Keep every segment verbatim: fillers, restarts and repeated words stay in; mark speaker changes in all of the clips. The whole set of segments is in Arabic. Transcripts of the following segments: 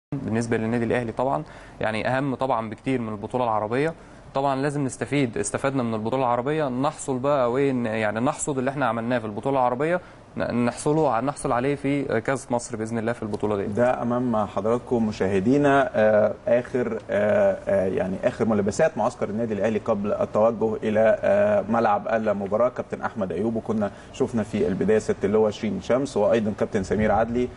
Speaker 1: بالنسبه للنادي الاهلي طبعا يعني اهم طبعا بكتير من البطوله العربيه. طبعا لازم نستفيد استفدنا من البطوله العربيه، نحصل بقى وين يعني نحصد اللي احنا عملناه في البطوله العربيه نحصله نحصل عليه في كاس مصر باذن الله في البطوله دي.
Speaker 2: ده امام حضراتكم مشاهدينا آه اخر آه آه يعني اخر ملابسات معسكر النادي الاهلي قبل التوجه الى آه ملعب المباراه. كابتن احمد ايوب، وكنا شفنا في البدايه ست اللواء شيرين شمس، وايضا كابتن سمير عدلي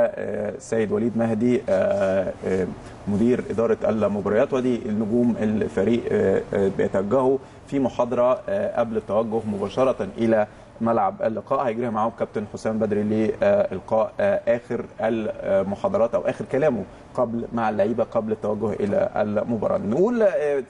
Speaker 2: والسيد وليد مهدي آه آه مدير اداره المباريات. ودي النجوم الفريق آه آه بيتوجهوا في محاضره آه قبل التوجه مباشره الى ملعب اللقاء. هيجري معاهم كابتن حسام بدري لإلقاء آخر المحاضرات أو آخر كلامه قبل مع اللعيبة قبل التوجه إلى المباراة. نقول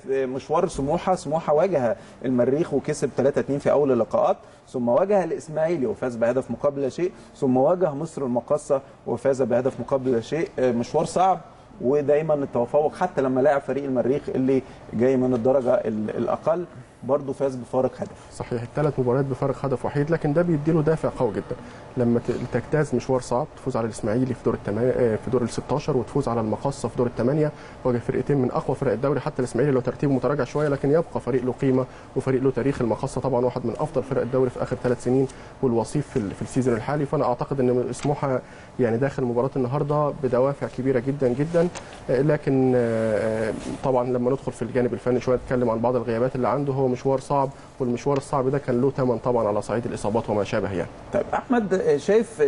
Speaker 2: مشوار سموحة سموحة واجه المريخ وكسب ثلاثة اثنين في أول اللقاءات، ثم واجه الإسماعيلي وفاز بهدف مقابل لا شيء، ثم واجه مصر المقاصة وفاز بهدف مقابل لا شيء. مشوار صعب، ودايما التفوق حتى لما لاعب فريق المريخ اللي جاي من الدرجة الأقل برضه فاز بفارق هدف.
Speaker 3: صحيح، الثلاث مباريات بفارق هدف وحيد، لكن ده بيديله دافع قوي جدا لما تجتاز مشوار صعب، تفوز على الاسماعيلي في دور التمانية في دور ال ستاشر، وتفوز على المقاصه في دور الثمانيه. واجه فرقتين من اقوى فرق الدوري، حتى الاسماعيلي لو ترتيبه متراجع شويه لكن يبقى فريق له قيمه وفريق له تاريخ. المقاصه طبعا واحد من افضل فرق الدوري في اخر ثلاث سنين والوصيف في, في السيزون الحالي. فانا اعتقد ان سموحه يعني داخل مباراه النهارده بدوافع كبيره جدا جدا. لكن طبعا لما ندخل في الجانب الفني شويه نتكلم عن بعض الغيابات اللي عنده. هو مشوار صعب، والمشوار الصعب ده كان له ثمن طبعا على صعيد الاصابات وما شابه يعني.
Speaker 2: طيب احمد، شايف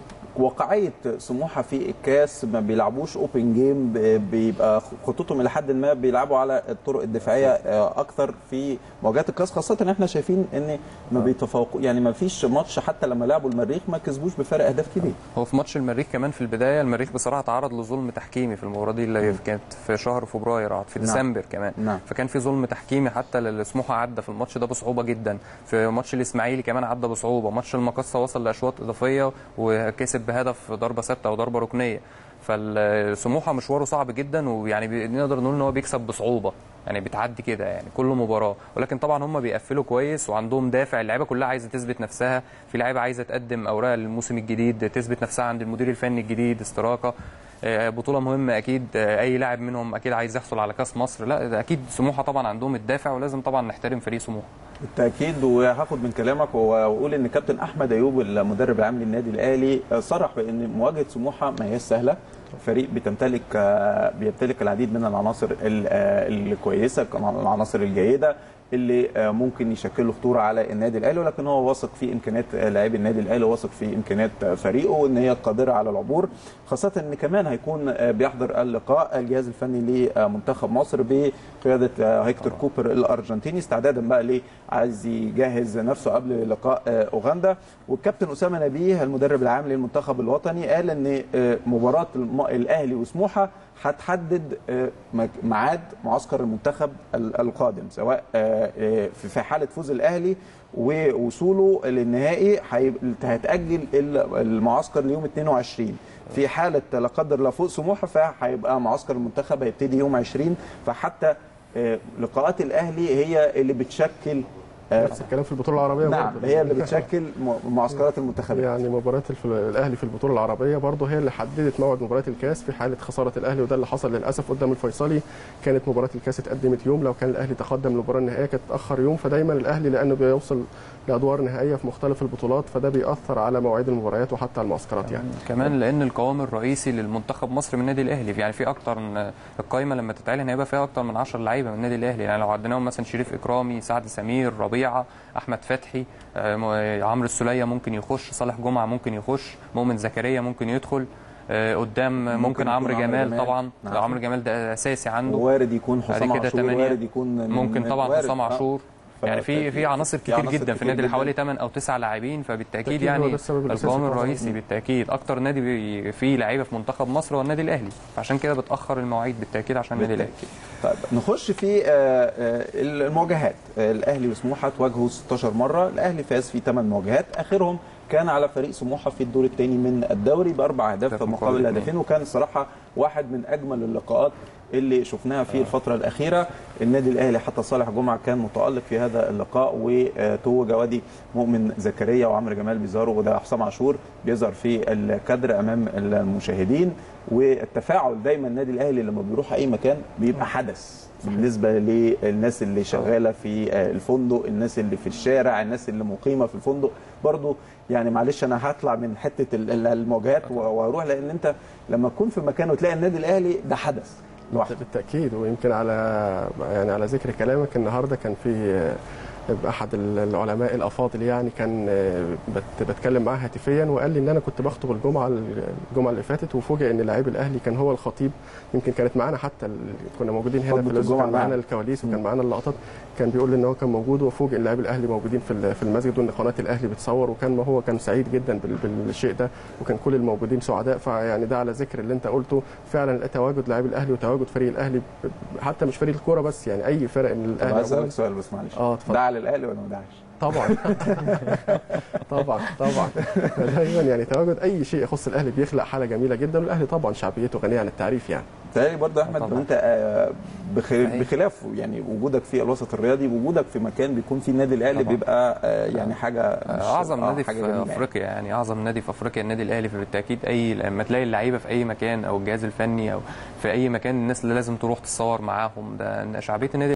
Speaker 2: واقعيه سموحه في الكاس؟ ما بيلعبوش اوبن جيم، بيبقى خطوطهم الى حد ما بيلعبوا على الطرق الدفاعيه اكثر في مواجهات الكاس، خاصه ان احنا شايفين ان ما بيتفوقوا، يعني ما فيش ماتش حتى لما لعبوا المريخ ما كسبوش بفارق اهداف كبير.
Speaker 1: هو في ماتش المريخ كمان في البدايه المريخ بصراحه تعرض لظلم تحكيمي في المباراه دي اللي كانت في شهر فبراير في ديسمبر نعم. كمان نعم. فكان في ظلم تحكيمي حتى لسموحه عدى في الماتش ده بصعوبه جدا. في ماتش الاسماعيلي كمان عدى بصعوبه. ماتش المقاصه وصل لاشواط اضافيه وكسب بهدف ضربه ثابته او ضربه ركنيه. فالسموحه مشواره صعب جدا، ويعني نقدر نقول ان هو بيكسب بصعوبه، يعني بتعدي كده يعني كل مباراه. ولكن طبعا هم بيقفلوا كويس وعندهم دافع. اللعيبه كلها عايزه تثبت نفسها، في لعيبه عايزه تقدم اوراق للموسم الجديد، تثبت نفسها عند المدير الفني الجديد، استراقه بطوله مهمه اكيد. اي لاعب منهم اكيد عايز يحصل على كاس مصر. لا اكيد سموحه طبعا عندهم الدافع، ولازم طبعا نحترم فريق سموحه
Speaker 2: بالتاكيد. وهاخد من كلامك واقول ان كابتن احمد ايوب المدرب العام للنادي الاهلي صرح بان مواجهه سموحه ما هيش سهله. فريق بتمتلك بيمتلك العديد من العناصر الكويسه، العناصر الجيده اللي ممكن يشكلوا خطوره على النادي الاهلي، ولكن هو واثق في امكانيات لاعبي النادي الاهلي، واثق في امكانيات فريقه وان هي قادره على العبور، خاصه ان كمان هيكون بيحضر اللقاء الجهاز الفني لمنتخب مصر بقياده هيكتور كوبر الارجنتيني، استعدادا بقى ليه عايز يجهز نفسه قبل لقاء اوغندا. والكابتن اسامه نبيه المدرب العام للمنتخب الوطني قال ان مباراه الاهلي وسموحه هتحدد ميعاد معسكر المنتخب القادم، سواء في حاله فوز الاهلي ووصوله للنهائي هتاجل المعسكر ليوم اثنين وعشرين. في حاله لا قدر الله فوز سموحه فهيبقى معسكر المنتخب هيبتدي يوم عشرين. فحتى لقاءات الاهلي هي اللي بتشكل
Speaker 3: نفس الكلام في البطوله العربيه.
Speaker 2: نعم هي اللي بتشكل معسكرات المنتخبات.
Speaker 3: يعني مباراه الاهلي في البطوله العربيه برضه هي اللي حددت موعد مباراه الكاس في حاله خساره الاهلي، وده اللي حصل للاسف قدام الفيصلي. كانت مباراه الكاس اتقدمت يوم، لو كان الاهلي تقدم للمباراه النهائيه كانت تاخر يوم. فدايما الاهلي لانه بيوصل لادوار نهائيه في مختلف البطولات فده بيأثر على مواعيد المباريات وحتى على المعسكرات. يعني
Speaker 1: كمان لان القوام الرئيسي للمنتخب مصر من النادي الاهلي، يعني في اكتر من القائمه لما تتعلن هيبقى فيها اكتر من عشرة لعيبه من النادي الاهلي. يعني لو عديناهم مثلا شريف اكرامي، سعد سمير، ربيعه، احمد فتحي، عمرو السوليه ممكن يخش، صالح جمعه ممكن يخش، مؤمن زكريا ممكن يدخل قدام، ممكن, ممكن عمرو جمال, جمال طبعا. نعم. عمرو جمال ده اساسي عنده،
Speaker 2: وارد يكون حسام عاشور، وارد يكون
Speaker 1: ممكن طبعا حسام عاشور. يعني في في عناصر كتير عناصر جدا في النادي، حوالي ثمانية او تسعة لاعبين. فبالتاكيد يعني القوام الرئيسي بالتاكيد اكتر نادي فيه لعيبه في منتخب مصر هو النادي الاهلي، فعشان كده بتاخر المواعيد بالتاكيد عشان النادي الاهلي.
Speaker 2: طيب نخش في المواجهات. الاهلي وسموحه تواجهوا ستاشر مره، الاهلي فاز في ثمان مواجهات، اخرهم كان على فريق سموحه في الدور الثاني من الدوري باربع اهداف مقابل هدفين، وكان الصراحه واحد من اجمل اللقاءات اللي شفناها في الفتره الاخيره. النادي الاهلي حتى صالح جمعه كان متالق في هذا اللقاء، وتوج وادي مؤمن زكريا وعمرو جمال بيظهروا، وده حسام عاشور بيظهر في الكادر امام المشاهدين. والتفاعل دايما النادي الاهلي لما بيروح اي مكان بيبقى حدث بالنسبه للناس اللي شغاله في الفندق، الناس اللي في الشارع، الناس اللي مقيمه في الفندق برضو. يعني معلش انا هطلع من حته المواجهات واروح، لان انت لما تكون في مكان وتلاقي النادي الاهلي ده حدث لوحده.
Speaker 3: بالتاكيد. ويمكن على يعني على ذكر كلامك، النهارده كان في احد العلماء الافاضل يعني كان بتكلم معاه هاتفيا وقال لي ان انا كنت بخطب الجمعه الجمعه اللي فاتت، وفوجئ ان لاعب الاهلي كان هو الخطيب. يمكن كانت معانا حتى كنا موجودين هنا في الاستوديو، كان معانا الكواليس وكان معانا اللقطات، كان بيقول لي ان هو كان موجود، وفوجئ ان لاعب الاهلي موجودين في في المسجد وان قناه الاهلي بتصور، وكان ما هو كان سعيد جدا بالشيء ده، وكان كل الموجودين سعداء. فيعني ده على ذكر اللي انت قلته، فعلا تواجد لاعب الاهلي وتواجد فريق الاهلي، حتى مش فريق الكوره بس، يعني اي فرق من الاهلي.
Speaker 2: عايز اسالك سؤال بس معلش،
Speaker 3: اه
Speaker 2: ده على الاهلي ولا ما دعش؟
Speaker 3: طبعا طبعا طبعا دايما يعني تواجد اي شيء يخص الاهلي بيخلق حاله جميله جدا، والاهلي طبعا شعبيته غنيه عن التعريف. يعني
Speaker 2: تاني برضه يا احمد، انت بخلاف يعني وجودك في الوسط الرياضي، وجودك في مكان بيكون فيه النادي الاهلي بيبقى يعني حاجه
Speaker 1: اعظم نادي في افريقيا، يعني اعظم نادي في افريقيا النادي الاهلي. بالتاكيد اي لما تلاقي اللعيبه في اي مكان او الجهاز الفني او في اي مكان، الناس اللي لازم تروح تتصور معاهم، ده شعبيه النادي